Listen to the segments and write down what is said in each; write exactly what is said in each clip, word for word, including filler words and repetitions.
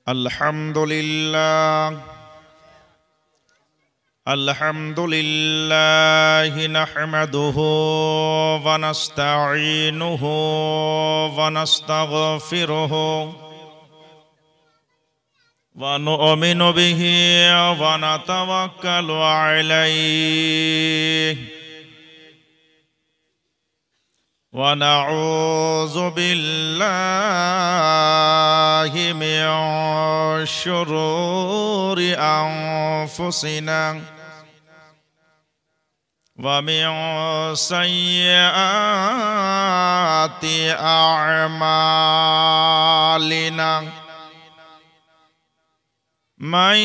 अल्हम्दुलिल्लाह अल्हम्दुलिल्लाह नहमदुहु व नस्तईनुहु व नस्तगफिरुहु व नु'मिनु बिही व नतवक्कलु अलैहि व नऊज़ु बिल्लाहि मिन शुरूरि अंफुसिना व मिन सय्यिआति अअमालिना मन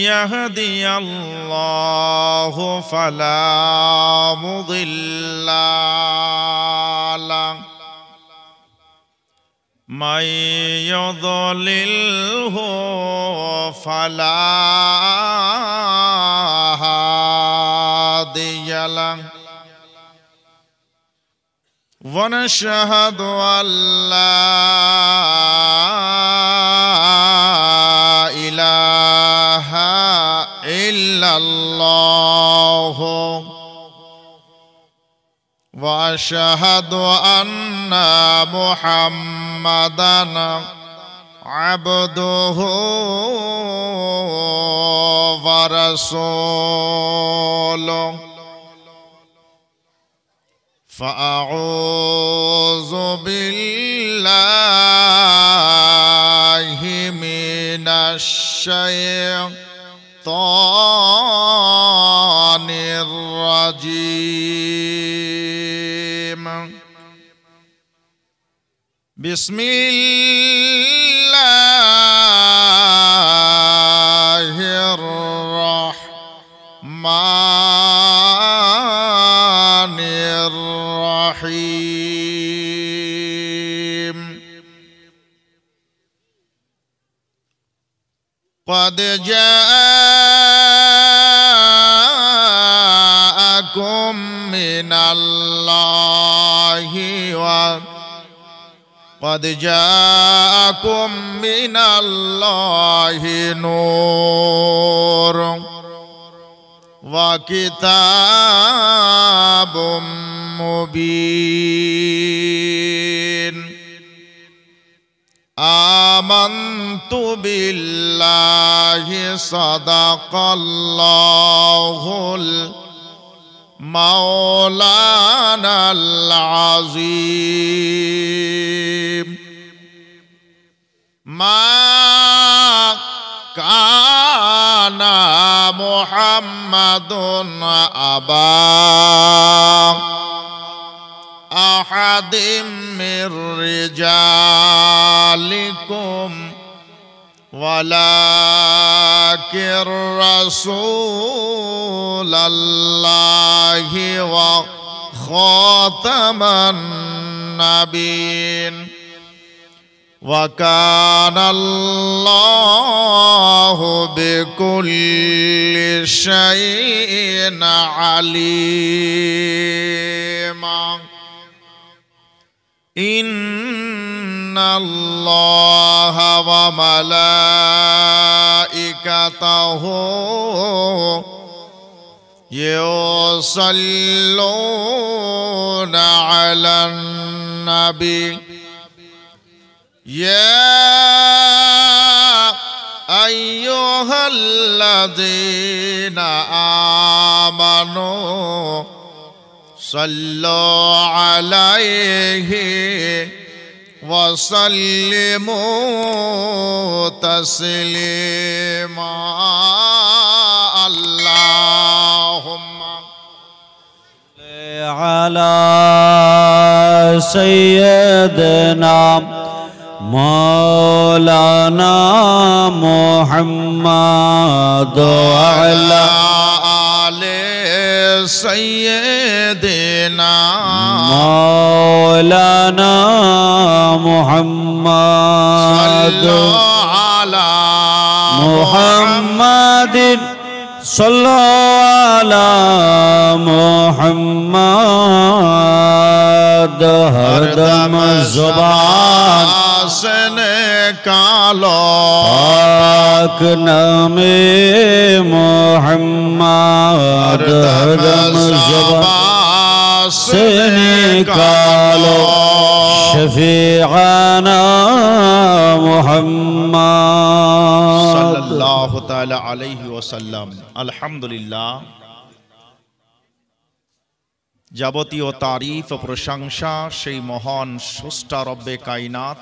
यहदियल्लाहु फला मुदिल्ल लहु मन युद्लिल्हु फला हादिय लहु व नशहदु अल्ला इलाहा इल्लल्लाहु व अशहदु अन्ना मुहम्मदन अब्दुहु व रसूलुहु फ़अऊज़ु बिल्लाहि मिनश शैतानिर रजीम बिस्मिल्लाहिर रहमानिर रहीम क़द जाअकुम मिनल्लाहि व क़द जाअकुम मिनल्लाहि नूर व किताबुम मुबीन आमन्तु बिल्लाहि सदक़ल्लाहुल मौलानाल अज़ीम मा काना मुहम्मदुन अबा अहदिम मिर रिजालिकुम वलाकिर रसूलल्लाहि व खातमन नबीन व कानल्लाहु बिकुल्लि शैइन अलीमा इन्नल्लाहा व मलाइकतहु युसल्लूना अलन नबी या अय्युहल्लज़ीना आमनू सल्लु अलैहि वसल्लिमू तस्लीमा अल्लाहुम्मा अला सय्यदना मौलाना मुहम्मद अला सय्यदना मौलाना मुहम्मद अला मुहम्मदिन सल्लल्लाहु अला मुहम्मद हरदम ज़ुबान से निकालो पाक नामे मोहम्मद हरदम ज़बान से निकालो शफीआना मोहम्मद सल्लल्लाहु ताला अलैहि वसल्लम। अल्हम्दुलिल्लाह, যাবতীয় তারিফ ও প্রশংসা সেই মহান স্রষ্টা রব্বে কায়নাত,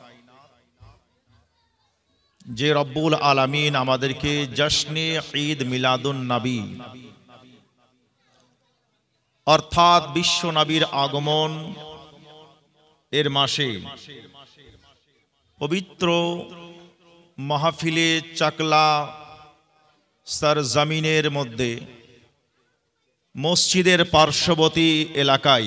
যে রব্বুল আলামিন আমাদেরকে জশ্নে ঈদ মিলাদুন নবী অর্থাৎ বিশ্ব নবীর আগমন এর মাসে পবিত্র মাহফিলে চাকলা সরজমিনের মধ্যে মসজিদের পার্শ্ববর্তী এলাকায়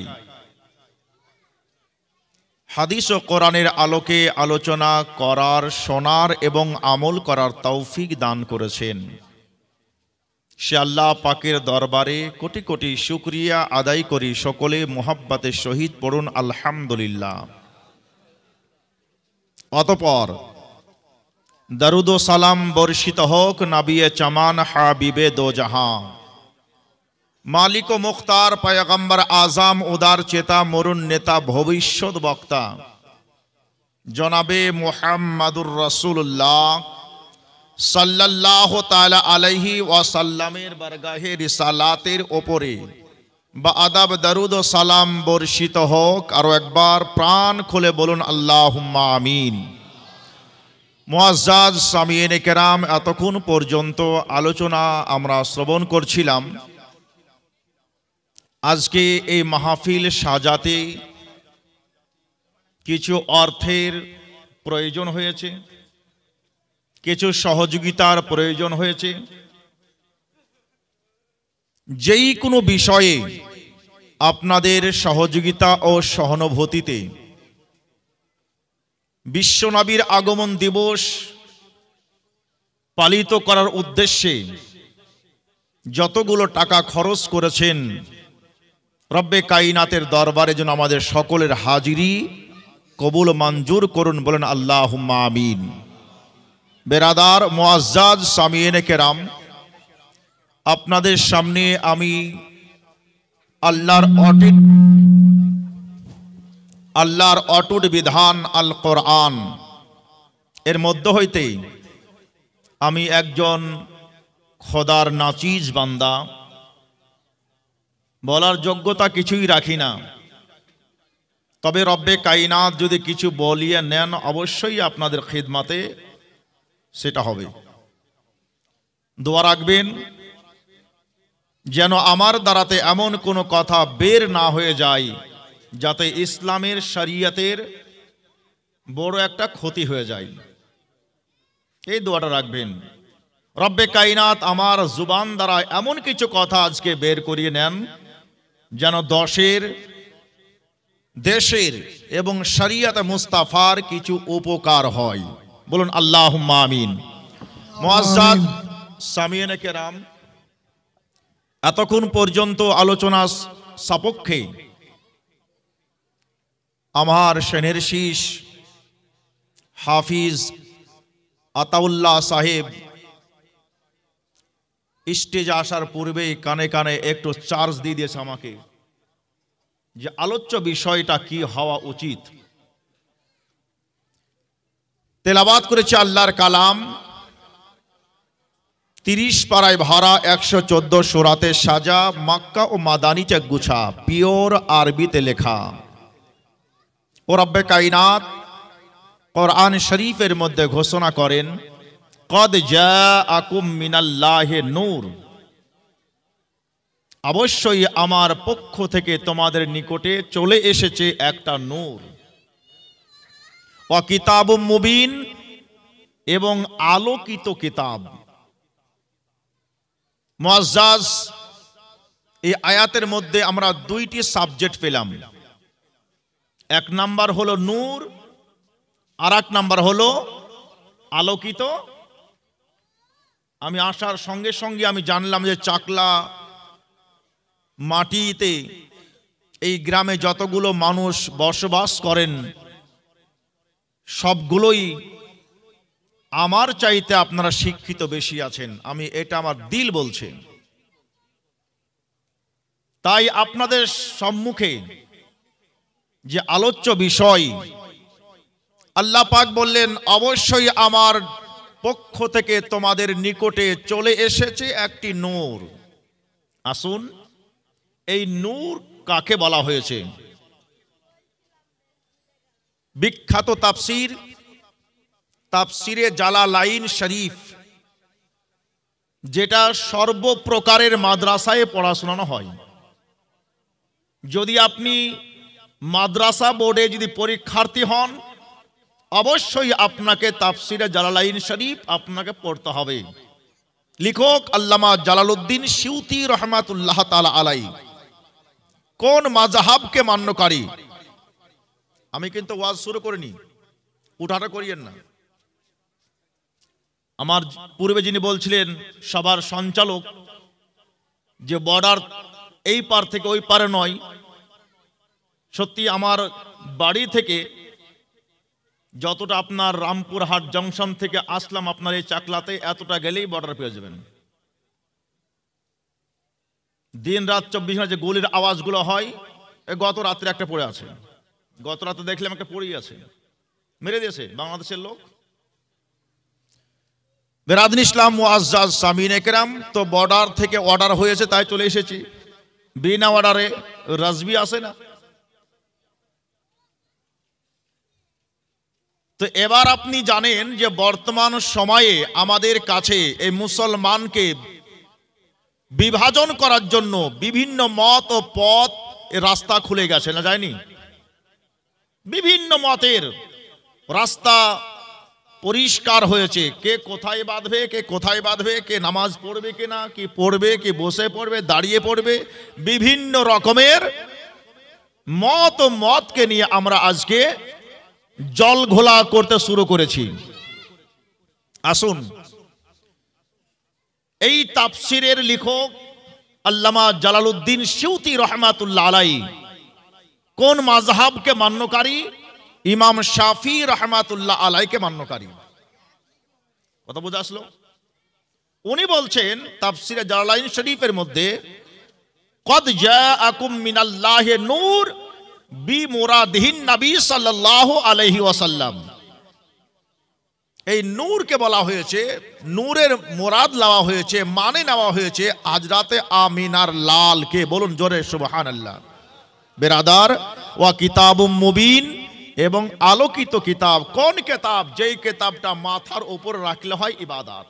হাদিস ও কোরআনের আলোকে আলোচনা করার, শোনার এবং আমল করার তৌফিক দান করেছেন। সে আল্লাহ পাকের দরবারে কোটি কোটি শুকরিয়া আদায় করি। সকলে মুহাব্বতের সহিত পড়ুন আলহামদুলিল্লাহ। অতঃপর দরুদ ও সালাম বর্ষিত হোক নবিয়ে চামান হাবিবে দো জাহান, মালিক ও মুখতার পয়গম্বর আজম উদার চেতা মরুন নেতা ভবিষ্যৎ বক্তা জনাবে মুহাম্মাদুর রাসূলুল্লাহ সাল্লাল্লাহু তাআলা আলাইহি ওয়াসাল্লামের বারগাহে রিসালাতের ওপরে বা আদাব দরুদ ও সালাম বর্ষিত হোক। আরো একবার প্রাণ খুলে বলুন আল্লাহুম্মা আমিন। মুআজ্জাজ সামিঈনে কেরাম, এতক্ষণ পর্যন্ত আলোচনা আমরা শ্রবণ করছিলাম। আজকে এই মাহফিল সাজাতে কিছু অর্থের প্রয়োজন হয়েছে, কিছু সহযোগিতার প্রয়োজন হয়েছে। যেই কোনো বিষয়ে আপনাদের সহযোগিতা ও সহানুভূতিতে বিশ্বনবীর আগমন দিবস পালিত করার উদ্দেশ্যে যতগুলো টাকা খরচ করেছেন, রব্বে কায়নাতের দরবারে যেন আমাদের সকলের হাজিরি কবুল মঞ্জুর করুন, বলেন আল্লাহুম্মা আমিন। বেরাদার মুআজ্জাজ সামিঈনে কেরাম, আপনাদের সামনে আমি আল্লাহর অটুট আল্লাহর অটুট বিধান আল কোরআন এর মধ্য হইতে আমি একজন খোদার নাচিজ বান্দা, বলার যোগ্যতা কিছুই রাখি না। তবে রব্বে কায়নাত যদি কিছু বলিয়ে নেন, অবশ্যই আপনাদের খিদমাতে সেটা হবে। দোয়া রাখবেন যেন আমার দ্বারাতে এমন কোনো কথা বের না হয়ে যায় যাতে ইসলামের শরিয়তের বড় একটা ক্ষতি হয়ে যায়। এই দোয়াটা রাখবেন। রব্বে কায়নাত আমার জুবান দ্বারা এমন কিছু কথা আজকে বের করিয়ে নেন যেন দশের, দেশের এবং শরিয়ত মুস্তাফার কিছু উপকার হয়, বলুন আল্লাহুম্মা আমিন। মুআজ্জাজ সামিঈনে কেরাম, এতক্ষণ পর্যন্ত আলোচনা সাপেক্ষে আমার সেনের শীষ হাফিজ আতাউল্লাহ সাহেব স্টেজে আসার পূর্বেই কানে কানে একটু চার্জ দিয়ে দিয়েছে আমাকে যে আলোচ্য বিষয়টা কি হওয়া উচিত। তেলাওয়াত করেছে আল্লাহর কালাম, তিরিশ পারায় ভরা একশো চোদ্দ সূরাতে সাজা, মক্কা ও মাদানিতে গুছা, পিওর আরবিতে লেখা। ও রব্বে কায়নাত কোরআন শরীফের মধ্যে ঘোষণা করেন, কদ জাআকুম মিনাল্লাহি নূর, অবশ্যই আমার পক্ষ থেকে তোমাদের নিকটে চলে এসেছে একটা নূর। ওয়া কিতাবুম মুবিন, এবং আলোকিত কিতাব। মুআজ্জাজ, এই আয়াতের মধ্যে আমরা দুইটি সাবজেক্ট পেলাম। এক নাম্বার হলো নূর, আর এক নাম্বার হলো আলোকিত। আমি আসার সঙ্গে সঙ্গে আমি জানলাম যে চাকলা মাটিতে এই গ্রামে যতগুলো মানুষ বসবাস করেন সবগুলোই আমার চাইতে আপনারা শিক্ষিত বেশি আছেন, আমি এটা আমার দিল বলছে। তাই আপনাদের সম্মুখে যে আলোচ্য বিষয়, আল্লাহ পাক বললেন অবশ্যই আমার পক্ষ থেকে তোমাদের নিকটে চলে এসেছে একটি নূর। আসুন, এই নূর কাকে বলা হয়েছে? বিখ্যাত তাফসীর তাফসিরে জালালাইন শরীফ, যেটা সর্বপ্রকারের মাদ্রাসায় পড়াশোনানো হয়। যদি আপনি মাদ্রাসা বোর্ডে যদি পরীক্ষার্থী হন, অবশ্যই আপনাকে তাফসিরে জালালাইন শরীফ আপনাকে পড়তে হবে। লেখক আল্লামা জালালউদ্দিন সিউতি রহমাতুল্লাহ তাআলা আলাইহি কোন মাযহাবকে মান্যকারী? আমি কিন্তু ওয়াজ শুরু করিনি, উঠাটা করিয়েন না। আমার পূর্বে যিনি বলছিলেন সবার সঞ্চালক, যে বর্ডার এই পার থেকে ওই পারে নয়, সত্যি আমার বাড়ি থেকে যতটা আপনার রামপুরহাট জংশন থেকে আসলাম আপনার এই চাকলাতে, এতটা গেলেই বর্ডার পেয়ে যাবেন। দিন রাত চব্বিশ ঘন্টা যে গুলির আওয়াজগুলো হয়, গত রাত্রে একটা পড়ে আছে, গত রাতে দেখলাম একটা পড়েই আছে, মেরে দিয়েছে বাংলাদেশের লোক। বেরাদরিন ইসলাম মুআজ্জাজ সামিনে কেরাম, তো বর্ডার থেকে অর্ডার হয়েছে তাই চলে এসেছি। বিনা অর্ডারে রাজবি আসে না। তো এবার আপনি জানেন যে বর্তমান সময়ে আমাদের কাছে এই মুসলমানকে বিভাজন করার জন্য বিভিন্ন মত ও পথ রাস্তা খুলে গেছে, না যায়নি? বিভিন্ন মতের রাস্তা পরিষ্কার হয়েছে, কে কোথায় বাঁধবে, কে কোথায় বাঁধবে, কে নামাজ পড়বে কিনা, কি পড়বে, কি বসে পড়বে, দাঁড়িয়ে পড়বে, বিভিন্ন রকমের মত ও মতকে নিয়ে আমরা আজকে জল ঘোলা করতে শুরু করেছি। আসুন, এই তাফসিরের লেখক আল্লামা জালালউদ্দিন সিউতি রহমাতুল্লাহ আলাইহি কোন মাযহাবকে মান্যকারী? ইমাম শাফি রহমাতুল্লাহ আলাইহিকে মান্যকারী। কথা বুঝে আসলো? উনি বলছেন তাফসিরে জালালাইন শরীফের মধ্যে, কদ জাআকুম মিনাল্লাহি নূর বিমুরাদিহিন নবী সাল্লাল্লাহু আলাইহি ওয়াসাল্লাম। এই নূরকে বলা হয়েছে, নূরের মুরাদ নেওয়া হয়েছে, মানে নেওয়া হয়েছে হযরতে আমিনার লালকে। বলুন জোরে সুবহানাল্লাহ। বেরাদার, ওয়া কিতাবুম মুবিন, এবং আলোকিত কিতাব। কোন কিতাব? যেই কিতাবটা মাথার উপর রাখলে হয় ইবাদত,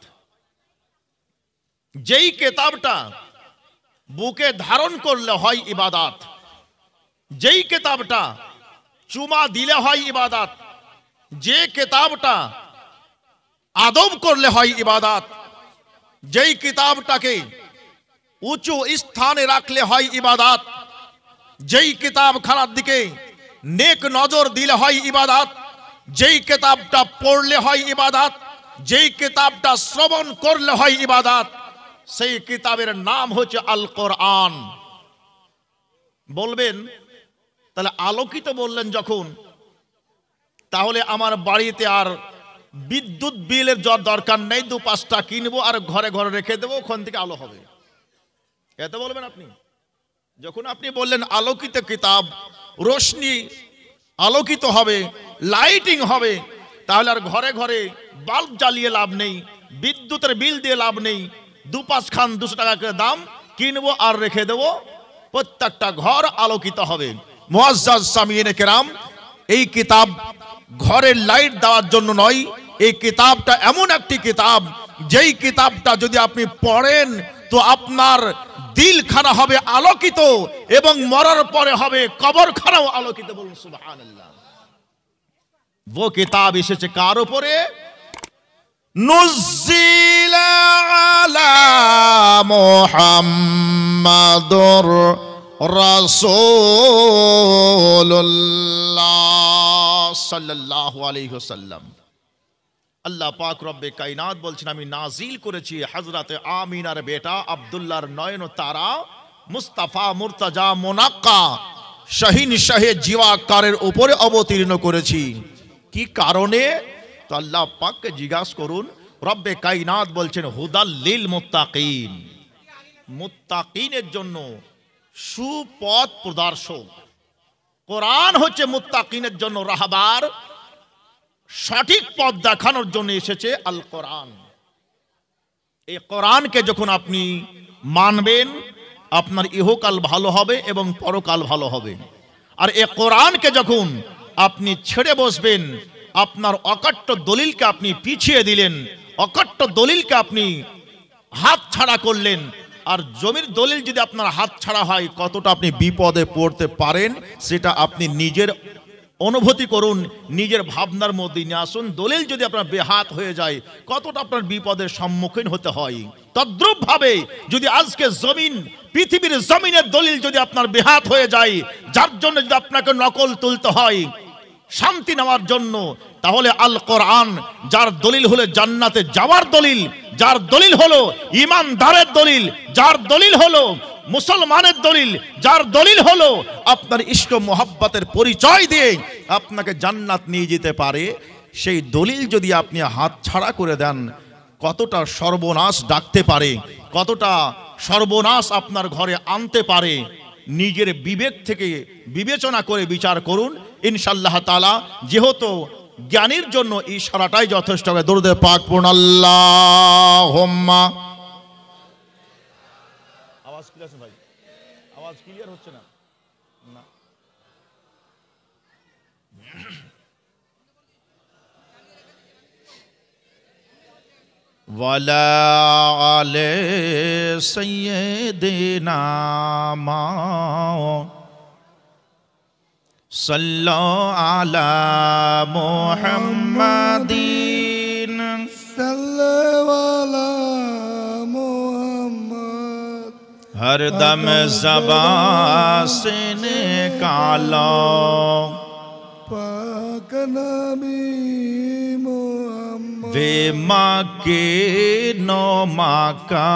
যেই কিতাবটা বুকে ধারণ করলে হয় ইবাদত, যেই কিতাবটা চুমা দিলে হয় ইবাদত, যে কিতাবটা আদব করলে হয় ইবাদত, যেই কিতাবটাকে উঁচু স্থানে রাখলে হয় ইবাদত, যেই কিতাব খানার দিকে নেক নজর দিলে হয় ইবাদত, যেই কিতাবটা পড়লে হয় ইবাদত, যেই কিতাবটা শ্রবণ করলে হয় ইবাদত, সেই কিতাবের নাম হচ্ছে আল কোরআন। বলবেন তাহলে আলোকিত বললেন যখন, তাহলে আমার বাড়িতে আর বিদ্যুৎ বিলের যত দরকার নেই, দু পাঁচটা কিনবো আর ঘরে ঘরে রেখে দেবো, ওখান থেকে আলো হবে, এত বলবেন আপনি? যখন আপনি বললেন আলোকিত কিতাব, রোশনি আলোকিত হবে, লাইটিং হবে, তাহলে আর ঘরে ঘরে বাল্ব জ্বালিয়ে লাভ নেই, বিদ্যুতের বিল দিয়ে লাভ নেই। দু পাঁচ খান দুশো টাকা করে দাম কিনবো আর রেখে দেবো, প্রত্যেকটা ঘর আলোকিত হবে। মুআজ্জাজ সামিনে কেরাম, এই কিতাব ঘরের লাইট দেওয়ার জন্য নয়, এই কিতাবটা এমন একটি কিতাব, যেই কিতাবটা যদি আপনি পড়েন তো আপনার দিলখানা হবে আলোকিত, এবং মরার পরে হবে কবরখানাও আলোকিত। বলুন সুবহানাল্লাহ। वो किताब এসেছে কার উপরে? নুজ্জিলা আলা মুহাম্মাদুর রাসূলুল্লাহ সাল্লাল্লাহু আলাইহি ওয়াসাল্লাম। আল্লাহ পাক রব্বে কায়নাত বলছেন, আমি নাজিল করেছি হযরতে আমিনার বেটা আব্দুল্লাহর নয়ন তারা মুস্তাফা মুর্তজা মুনাক্কা শাহিন শাহে জিওয়াকারের উপরে অবতীর্ণ করেছি। কি কারণে? তো আল্লাহ পাককে জিজ্ঞাসা করুন, রব্বে কায়নাত বলছেন হুদাল লিল মুত্তাকিন, মুত্তাকিনের জন্য সুপথ প্রদর্শক। কোরআন হচ্ছে মুত্তাকিনের জন্য রাহবার, সঠিক পথ দেখানোর জন্য এসেছে আল কোরআন। এই কোরআনকে যখন আপনি মানবেন, আপনার ইহকাল ভালো হবে এবং পরকাল ভালো হবে। আর এই কোরআনকে যখন আপনি ছেড়ে বসবেন, আপনার অকাট্য দলিলকে আপনি পিছিয়ে দিলেন, অকাট্য দলিলকে আপনি হাত ছাড়া করলেন, আর জমির দলিল যদি আপনার হাত ছাড়া হয় কতটা আপনি বিপদে পড়তে পারেন সেটা আপনি নিজের অনুভূতি করুন, নিজের ভাবনার মধ্যে নিয়ে আসুন। দলিল যদি আপনার বেহাত হয়ে যায় কতটা আপনার বিপদের সম্মুখীন হতে হয়। তদ্রূপ ভাবে যদি আজকে জমিন, পৃথিবীর জমিনের দলিল যদি আপনার বেহাত হয়ে যায়, যার জন্য যদি আপনাকে নকল তুলতে হয় শান্তি নেওয়ার জন্য, তাহলে আল কোরআন যার দলিল হলো জান্নাতে যাওয়ার দলিল, যার দলিল হলো ইমানদারের দলিল, যার দলিল হলো মুসলমানের দলিল, যার দলিল হলো আপনার ইষ্ট মোহাব্বতের পরিচয় দিয়ে আপনাকে জান্নাত নিয়ে যেতে পারে, সেই দলিল যদি আপনি হাত ছাড়া করে দেন কতটা সর্বনাশ ডাকতে পারে, কতটা সর্বনাশ আপনার ঘরে আনতে পারে। নিজের বিবেক থেকে বিবেচনা করে বিচার করুন ইনশাআল্লাহ তাআলা। যেহেতু জ্ঞানীর জন্য ইশারাটাই যথেষ্ট হবে। দরুদে পাক পড়ুন আল্লাহুম্মা। আওয়াজ ক্লিয়ার আছে ভাই? আওয়াজ ক্লিয়ার হচ্ছে না? না। ওয়ালা আলে সাইয়্যিদিনা সাল্লাল্লাহু আলা মুহাম্মাদিন সাল্লাল্লাহু আলা মুহাম্মদ। हर दम ज़बान से निकालो पाक नबी मुहम्मद। वे माँ के नो माँ का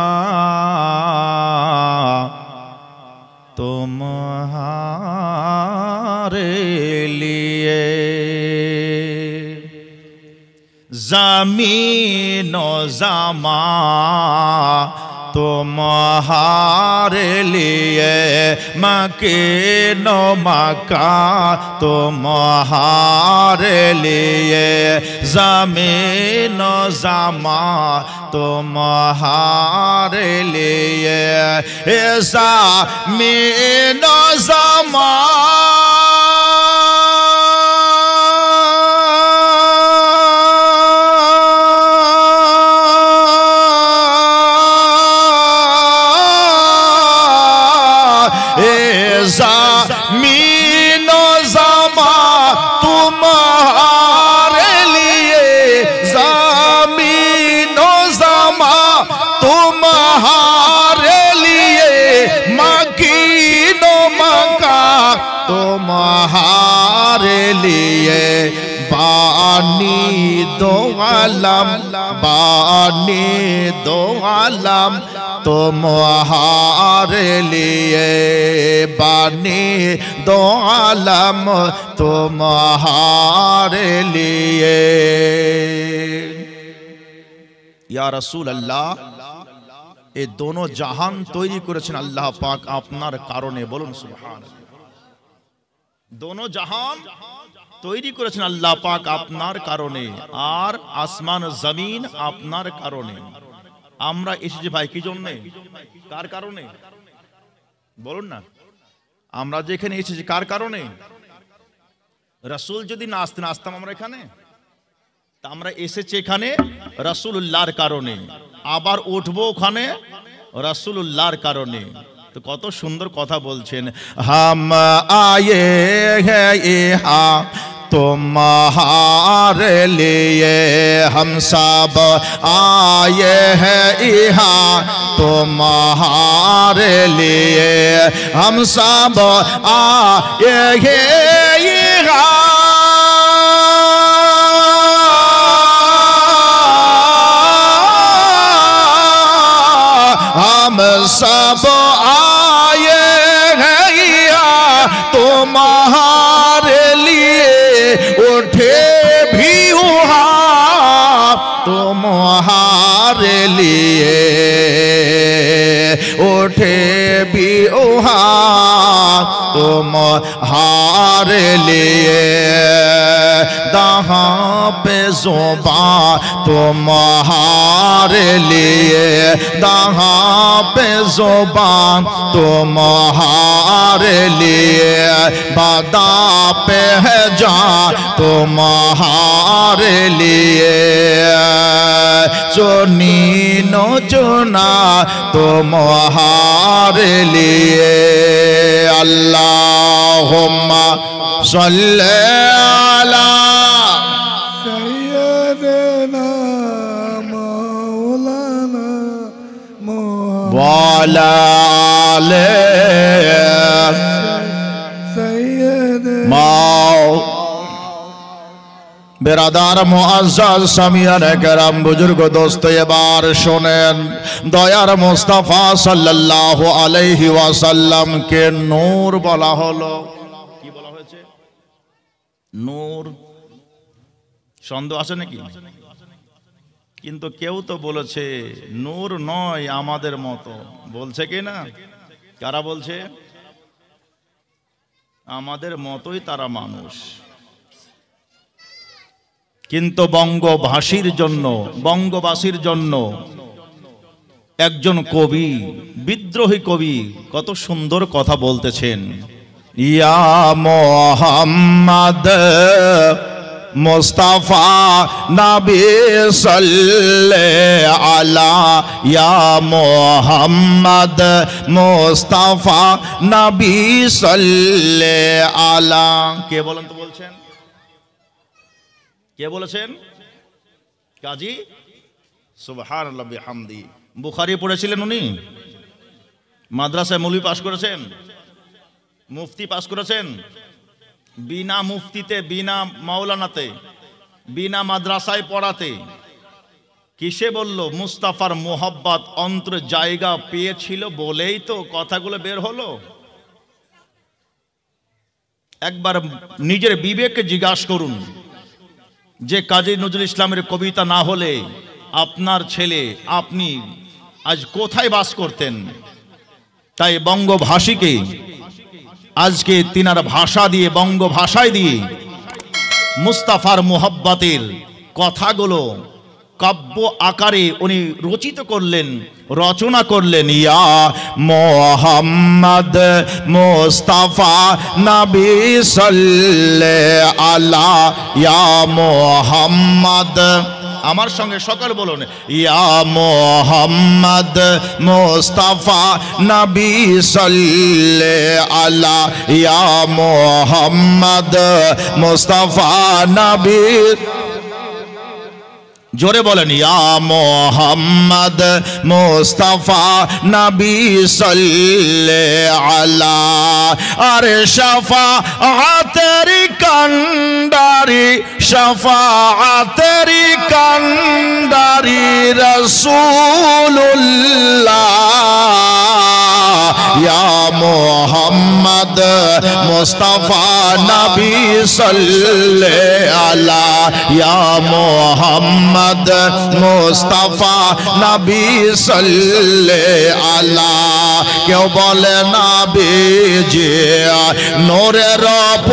तुम्हारे लिए ज़मीनो ज़मा तुम्हारे लिए मकीनो मका तुम्हारे लिए ज़मीनो ज़मा तुम्हारे लिए ज़मीनो ज़मा ज़मीनो ज़मा तुम्हारे लिए ज़मीनो ज़मा तुम्हारे लिए मकीनो मका तुम्हारे लिए बानी दो आलम बानी दो आलम तुम्हारे लिए बानी दो आलम तुम्हारे लिए। या रसूल अल्लाह, ये दोनों जहान तैरी करेছেন আল্লাহ পাক আপনার কারণে। বলুন সুবহানাল্লাহ। दोनों जहान তৈরি করেছেন আল্লাহ পাক আপনার কারণে, আর আসমান জমিন আপনার কারণে। আমরা এসেছি ভাই কি জন্য? কার কারণে? বলুন না। আমরা যে এখানে এসেছি কার কারণে? রাসূল যদি না আসতেন আসতাম আমরা এখানে? তা আমরা এসেছি এখানে রাসূলুল্লাহর কারণে, আবার উঠবো ওখানে রাসূলুল্লাহর কারণে। তো কত সুন্দর কথা বলছেন। হাম আয়ে হ্যাঁ ইহা तुम्हारे लिए हम सब आए हैं यहाँ तुम्हारे लिए हम सब आए हैं यहाँ हम सब आए हैं यहाँ तुम्हारे लिए उठे भी वहाँ तुम्हारे लिए उठे भी उहार तुम्हारे लिए दहां पे ज़ुबान तुम्हारे लिए दहां पे ज़ुबान तुम्हारे लिए बदा पे है जान तुम्हारे लिए चुनीनो चुना तुम्हारे लिए अल्लाहुम्मा सल्ले अला सय्यदना मौलाना मोहम्मद वाला आले सय्यदना माओ बेरादार मुअज़्ज़ज़ सामियान करम बुजुर्ग दोस्त एबार शोनेन दयार मुस्तफा सल्लल्लाहु अलैहि वसल्लम के नूर बला हलो কি বলা হয়েছে নূর সন্দেহ আছে নাকি কিন্তু কেউ তো বলেছে নূর নয় আমাদের মতো বলছে কি না কারা বলছে আমাদের মতোই তারা মানুষ কিন্তু বঙ্গভাষীর জন্য বঙ্গবাসীর জন্য একজন কবি বিদ্রোহী কবি কত সুন্দর কথা বলতেছেন ইয়া মুহাম্মদ মুস্তাফা নবী সাল্লাল্লাহু আলা ইয়া মুহাম্মদ মুস্তাফা নবী সাল্লাল্লাহু আলা কে বলেন তো বলছেন কে বলেছেন কাজী সুবহানাল্লাহ বিহামদি বুখারী পড়েছিলেন উনি মাদ্রাসায় মৌলভী পাশ করেছেন মুফতি পাশ করেছেন বিনা মুফতিতে বিনা মাওলানাতে বিনা মাদ্রাসায় পড়াতে কিসে বলল মুস্তাফার মোহব্বত অন্তরে জায়গা পেয়েছিল বলেই তো কথাগুলো বের হলো একবার নিজের বিবেককে জিজ্ঞাসা করুন যে কাজী নজরুল ইসলামের কবিতা না হলে আপনার ছেলে আপনি আজ কোথায় বাস করতেন তাই বঙ্গভাষীকে আজকে তিনার ভাষা দিয়ে বঙ্গ ভাষায় দিয়ে মুস্তাফার মোহব্বতের কথাগুলো কাব্য আকারে উনি রচিত করলেন রচনা করলেন ইয়া মুহাম্মদ মুস্তাফা নবী সাল্লাল্লাহু আলা ইয়া মুহাম্মদ আমার সঙ্গে সকল বলুন ইয়া মুহাম্মদ মুস্তাফা নবী সাল্লাল্লাহু আলা ইয়া মুহাম্মদ মুস্তাফা নবী জোরে বলেন ইয়া মুহাম্মদ মুস্তাফা নবী সাল্লাল্লাহু আলা আরে শাফাআতেরি কান্ডারি শাফাআতেরি কান্ডারি রাসূলুল্লাহ ইয়া মুহাম্মদ মুস্তাফা নবী সাল্লাল্লাহু আলা ইয়া মুহাম্মদ মুস্তাফা নবী সাল্লাল্লাহু আলা কেউ বলে নবীজি নূরের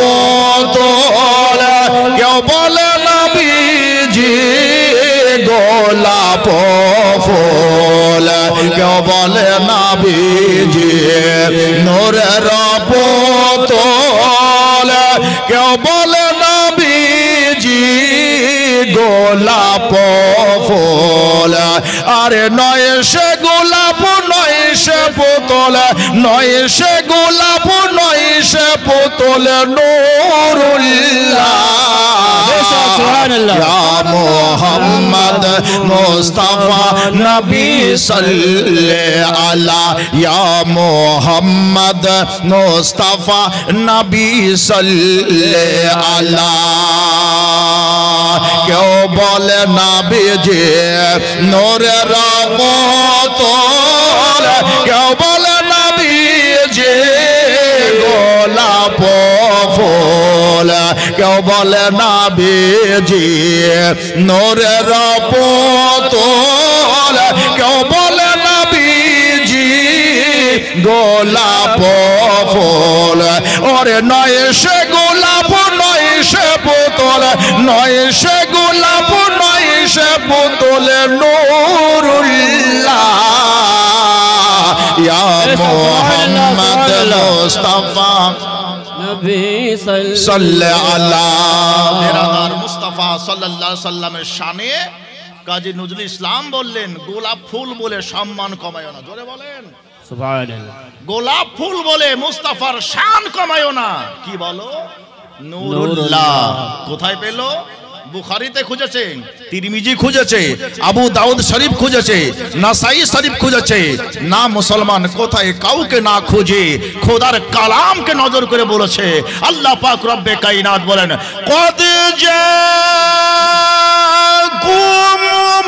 পুতুল কেউ বলে নবীজি গোলাপ ফুল কেউ বলে নবীজি নূরের পুতুল কেউ বলে নবীজি গোলাপ ফুল আরে নয় সে গোলাপ নয় সে পুতুল নয় সে গোলাপ নয় সে পুতুল নূরুল্লাহ ইয়া মুহাম্মদ মুস্তাফা নবী সাল্লাল্লাহু আলা ইয়া মুহাম্মদ মুস্তাফা নবী সাল্লাল্লাহু আলা কেউ বলে নবীজি নূরের পুতুল কেউ বলে নবীজি গোলাপ ফুল পুতুল, কেউ বলে নবীজি নূরের পুতুল, কেউ বলে নবীজি গোলাপ ফুল। ওরে নয় সে গোলাপ নয় সে পুতুল, নয় সে গোলাপ নয় সে পুতুল, নূরুল্লাহ ইয়া মুহাম্মদ মুস্তাফা নবী সাল্লাল্লাহু আলাইহি বিরাদার মুস্তাফা সাল্লাল্লাহু আলাইহি সাল্লামের শানে কাজী নজরুল ইসলাম বললেন গোলাপ ফুল বলে সম্মান কমায়ো না। জোরে বলেন সুবহানাল্লাহ। গোলাপ ফুল বলে মুস্তাফার শান কমায়ো না। কি বলো? নূরুল্লাহ। কোথায় পেল? বুখারীতে খুঁজেছে, তিরমিজি খুঁজেছে, আবু দাউদ শরীফ খুঁজেছে, নাসাই শরীফ খুঁজেছে। না মুসলমান কোথায় কাউকে না খুঁজে খোদার কালামকে নজর করে বলেছে। আল্লাহ পাক রব্বে কায়নাত বলেন কদ জাকুম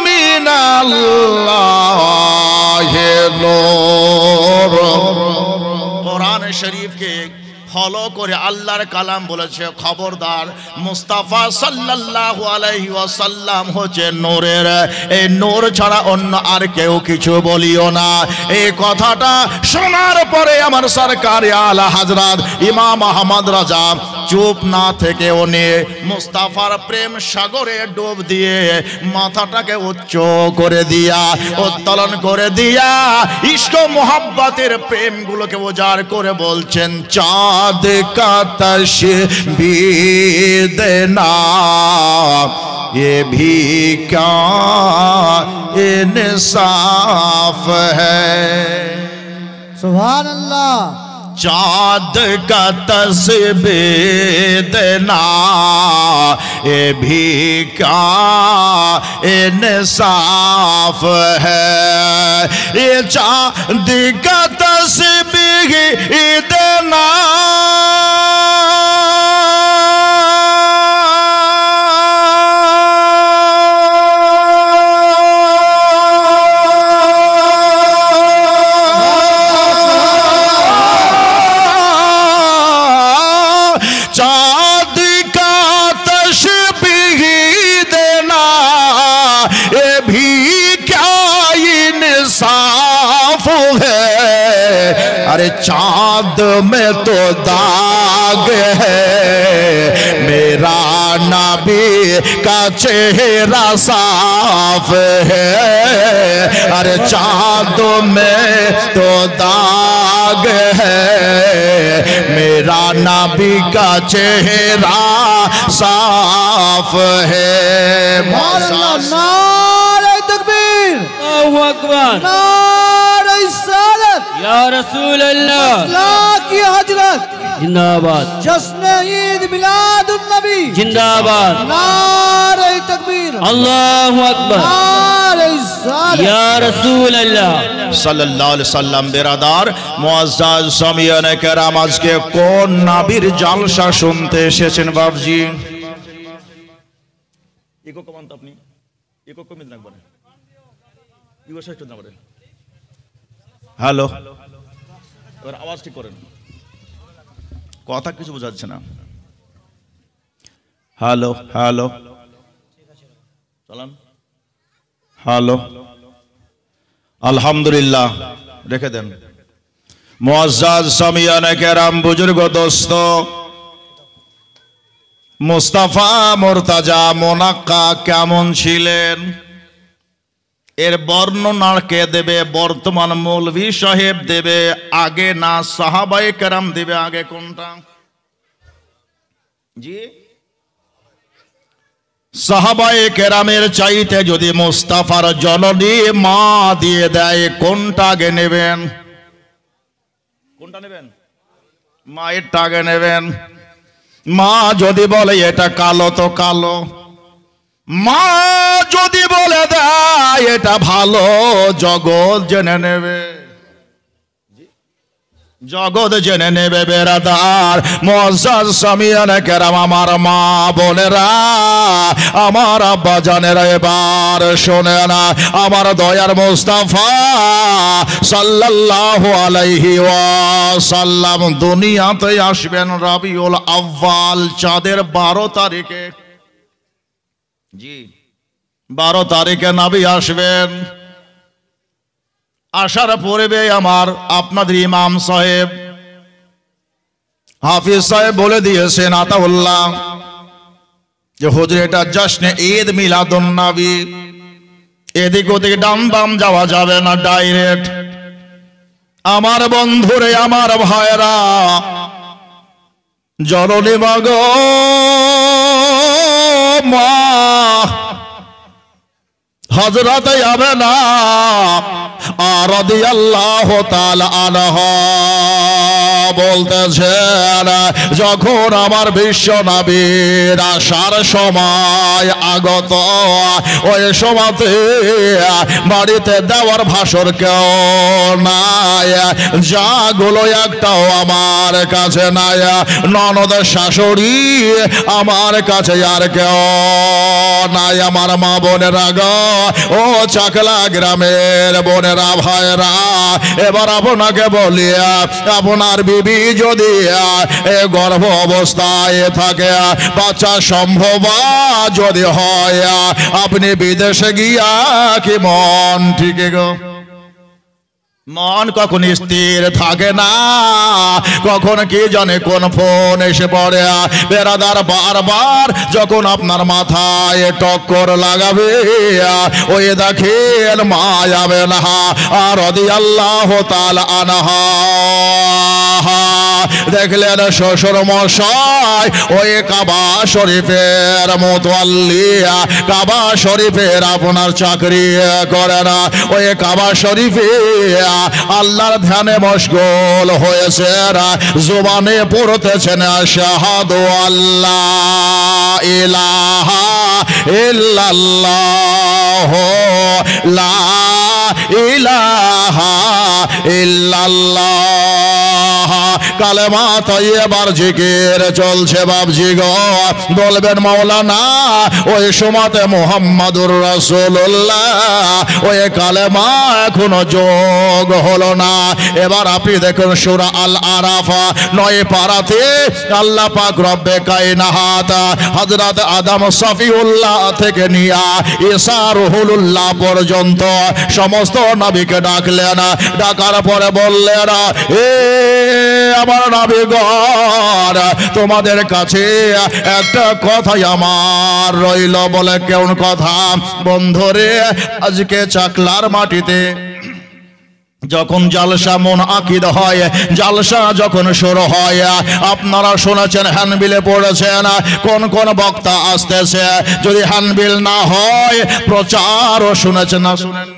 মিনাল্লাহি নূর। কোরআন শরীফকে ফলো করে আল্লাহর কালাম বলেছে খবরদার মুস্তাফা সাল্লাল্লাহু আলাইহি ওয়াসাল্লাম হচ্ছে নূরের, এই নূর ছাড়া অন্য আর কেউ কিছু বলিও না। এই কথাটা শোনার পরে আমার সরকার আলা হযরত ইমাম আহমদ রাজা চুপ না থেকে উনি মুস্তাফার প্রেম সাগরে ডুব দিয়ে মাথাটাকে উচ্চ করে দিয়া উত্তোলন করে দিয়া ইশক মোহাব্বতের প্রেমগুলোকে উজাড় করে বলছেন चाँद का तशबीह देना ये भी क्या इंसाफ है। सुभान अल्लाह। चाँद का तस्बीह देना ये भी क्या इंसाफ है। ये चाँद का तस्बीह देना अरे चाँद में तो दाग है, मेरा नबी का चेहरा साफ है। अरे चाँद में तो दाग है, मेरा नबी का चेहरा साफ है। नारे तकबीर, अल्लाहु अकबर, नारे रिसालत या रसूल अल्लाह अल्लाह की हजरत जिंदाबाद, जश्न ईद मिलादुन नबी जिंदाबाद, नारे तकबीर, अल्लाहु अकबर, नारे रिसालत या रसूल अल्लाह সাল্লাল্লাহু আলাইহি সাল্লাম। বেরাদার মুআজ্জাজ সামিয়ানে কেরাম, আজকে কোন নবীর জালসা শুনতে এসেছেন বাবজি? ইকো কমান তো আপনি ইকো কমিয়ে দেন একবারে, ইকো শেষ করতে পারেন। হ্যালো, এবার আওয়াজ ঠিক করেন, কথা কিছু বোঝা যাচ্ছে না। হ্যালো হ্যালো চালান, হ্যালো, আলহামদুলিল্লাহ, রেখে দেন। মুআজ্জাজ সামিয়ানে কেরাম, বুজুর্গ দোস্ত, মুস্তাফা মুর্তাজা মোনাক্কা কেমন ছিলেন এর বর্ণনা কে দেবে? বর্তমান মৌলভী সাহেব দেবে আগে না সাহাবায়ে কেরাম দেবে আগে? কোনটা জি? সাহাবায়ে কেরামের চাইতে যদি মুস্তাফার জননী মা দিয়ে দেয় কোনটা আগে নেবেন? কোনটা নেবেন? মায়েরটা আগে নেবেন। মা যদি বলে এটা কালো তো কালো, মা যদি বলে দেয় এটা ভালো, জগৎ জেনে নেবে। জগৎ জেনে নেবে বেরাদার মুআজ্জাজ সামিয়ানে কেরাম, আমার মা বোনেরা, আমার আব্বা জানেরা, এবার শোনে না আমার দয়ার মুস্তাফা সাল্লাল্লাহু আলাইহি ওয়াসাল্লাম দুনিয়াতে আসবেন রবিউল আউয়াল চাঁদের বারো তারিখে। জি, বারো তারিখে নবী আসবেন। আসার পূর্বে আমার আপনাদের ইমাম সাহেব হাফিজ সাহেব বলে দিয়েছেন আতাউল্লাহ যে হুজুর এটা জশ্নে ঈদ মিলাদুন নবী, এদিক ওদিক ডাম বাম যাওয়া যাবে না, ডাইরেক্ট। আমার বন্ধুরে, আমার ভাইরা, জননী মাগ মা হযরত আমেনা রাদিয়াল্লাহু তাআলা আনহা বলতেছেন, যখন আমার বিশ্ব নবীর আসার সময় আগত, ওই সময়তে বাড়িতে দেওয়ার ভাসর কেউ নাই, যাগুলো একটাও আমার কাছে নাই, ননদ শাশুড়ি আমার কাছে আর কেউ নাই। আমার মা বোনেরা গো, ও চাকলা গ্রামের বোনেরা, ভাইরা, এবার আপনাকে বলি, আপনার বিবি যদি এ গর্ভ অবস্থায় থাকে, বাচ্চা সম্ভব যদি হয়, আপনি বিদেশে গিয়া কি মন ঠিক গো? মন কখন স্থির থাকে না, কখন কি জানে কোন ফোন এসে পড়ে। বেরাদার, বারবার যখন আপনার মাথায় টক্কর লাগাবে, ওই দেখেন মা আমেনা রাদিয়াল্লাহু তাআলা আনহা দেখলেন শ্বশুর মশাই ওই কাবা শরীফের মুতাওয়াল্লি, কাবা শরীফের আপনার চাকরি করে না, ওই কাবা শরীফে আল্লাহর ধ্যানে মশগুল হয়েছে, জবানে পড়তেছেন আশহাদু আল্লাহ ইলাহা ইল্লাল্লাহ লা ইলাহা ইল্লাল্লাহ। কালেমা তয়্যিবার জিকির চলছে বাবজি গো, বলবেন মাওলানা ওই সময়তে মুহাম্মাদুর রাসূলুল্লাহ ওই কালেমা এখনো যোগ হলো না। এবার আপনি দেখুন সূরা আল আরাফ নয় পারাতে আল্লাহ পাক রব্বে কায়নাত হযরত আদম সফিউল্লাহ থেকে নিয়া ঈসা রুহুল্লাহ পর্যন্ত সমস্ত নবীকে ডাকলেন। ডাকার পরে বললেন, এ আমার নবীগণ, তোমাদের কাছে একটা কথাই আমার রইল। বলে কেমন কথা? বন্ধুরে, আজকে চাকলার মাটিতে যখন জালসা মন আকিদ হয়, জালসা যখন শুরু হয়, আপনারা শুনেছেন হ্যান্ডবিলে পড়েছেন কোন কোন বক্তা আসতেছে, যদি হ্যান্ডবিল না হয় প্রচারও শুনেছেন না? শুনেননি?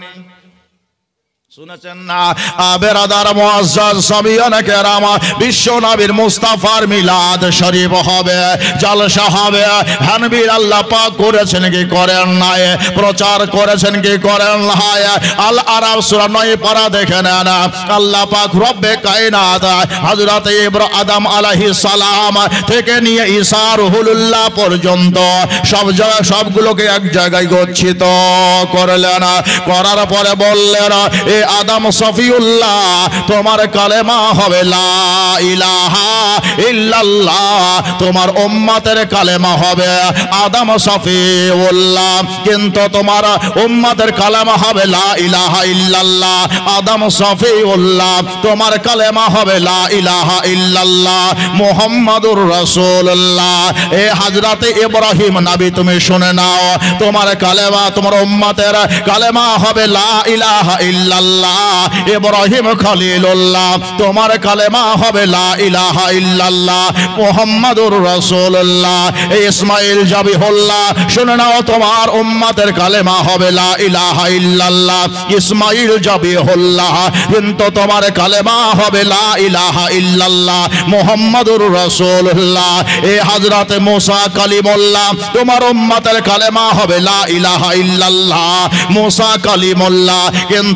শুনেছেন না? বেরাদার মুআজ্জাজ সামিয়ানে কেরাম, বিশ্ব নবীর মুস্তাফার মিলাদ শরীফ হবে, জালসা হবে। হ্যান্ডবিল আল্লাহ পাক করেছেন কি করেন নাই? প্রচার করেছেন কি করেন নাই? আল আরাফ সূরা নয় পারা দেখে নেন। আল্লাহ পাক রব্বে কায়নাত হযরত ইব্রাহিম আদম আলাইহিস সালাম থেকে নিয়ে ঈসা রুহুল্লাহ পর্যন্ত সব জায়গা সবগুলোকে এক জায়গায় গচ্ছিত করলেন। করার পরে বললেন, এ আদম সফিউল্লাহ, তোমার কালেমা হবে লা ইলাহা ইল্লাল্লাহ, তোমার উম্মতের কালেমা হবে আদম সফিউল্লাহ, কিন্তু তোমার উম্মতের কালেমা হবে লা ইলাহা ইল্লাল্লাহ। আদম সফিউল্লাহ, তোমার কালেমা হবে লা ইলাহা ইল্লাল্লাহ মুহাম্মাদুর রাসূলুল্লাহ। এ হযরত ইব্রাহিম নবী, তুমি শুনে নাও, তোমার কালেমা, তোমার উম্মতের কালেমা হবে লা ইলাহা ইল্লাল্লাহ। ইব্রাহিম খলিলুল্লাহ, তোমার কালেমা হবে লা ইলাহা ইল্লাল্লাহ মুহাম্মাদুর রাসূলুল্লাহ। ইসমাঈল জাবিহুল্লাহ, শুনে নাও, তোমার উম্মতের কালেমা হবে লা ইলাহা ইল্লাল্লাহ ইসমাঈল জাবিহুল্লাহ, কিন্তু তোমার কালেমা হবে লা ইলাহা ইল্লাল্লাহ মুহাম্মাদুর রাসূলুল্লাহ। এ হযরত মুসা কালিমুল্লাহ, তোমার উম্মতের কালেমা হবে লা ইলাহা ইল্লাল্লাহ মুসা কালিমুল্লাহ, কিন্তু তোমার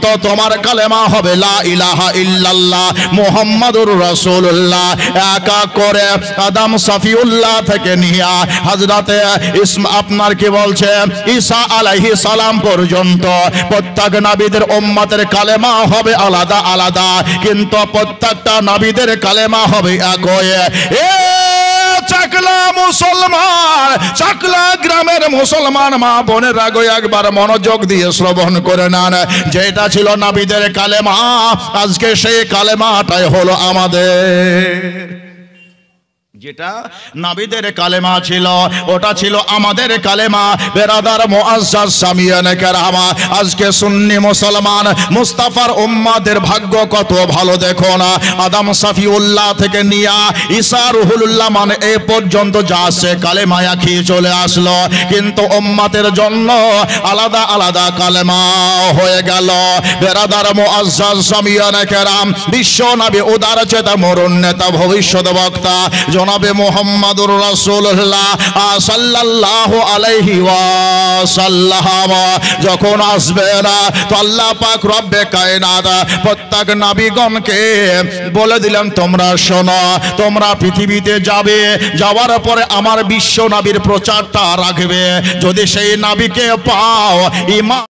তোমার কালেমা হবে লা ইলাহা ইল্লাল্লাহ মুহাম্মাদুর রাসূলুল্লাহ। একা করে আদম সফিউল্লাহ থেকে নিয়া হযরতে ইসমা আপনার কি বলছে ঈসা আলাইহিস সালাম পর্যন্ত প্রত্যেক নবীদের উম্মতের কালেমা হবে আলাদা আলাদা, কিন্তু প্রত্যেকটা নবীদের কালেমা হবে একই। এ চাকলা মুসলমান, চাকলা গ্রামের মুসলমান মা বোনের আগে একবার মনোযোগ দিয়ে শ্রবণ করে নেন। যেটা ছিল নবীদের কালেমা, আজকে সেই কালেমাটাই হলো আমাদের। যেটা নবীদের কালেমা ছিল ওটা ছিল আমাদের কালেমা। বেরাদার মুআজ্জাজ সামিয়ানে কেরামা, আজকে সুন্নি মুসলমান মুস্তাফার উম্মাদের ভাগ্য কত ভালো দেখো না। আদম সফিউল্লাহ থেকে নিয়া ঈসা রুহুল্লাহ মানে এ পর্যন্ত যা আছে কালেমা একই চলে আসলো, কিন্তু উম্মতের জন্য আলাদা আলাদা কালেমা হয়ে গেল। বেরাদার মুআজ্জাজ সামিয়ানে কেরাম, বিশ্ব নবী উদার চেতা মরুন নেতা ভবিষ্যৎ বক্তা জনাবে মুহাম্মাদুর রাসূলুল্লাহ সাল্লাল্লাহু আলাইহি ওয়াসাল্লাম যখন আসবে না, তো আল্লাহ পাক রব্বে কায়নাত প্রত্যেক নবীগণকে বলে দিলেন তোমরা শোনো, তোমরা পৃথিবীতে যাবে, যাওয়ার পরে আমার বিশ্ব নবীর প্রচারটা রাখবে। যদি সেই নবীকে পাও, ঈমান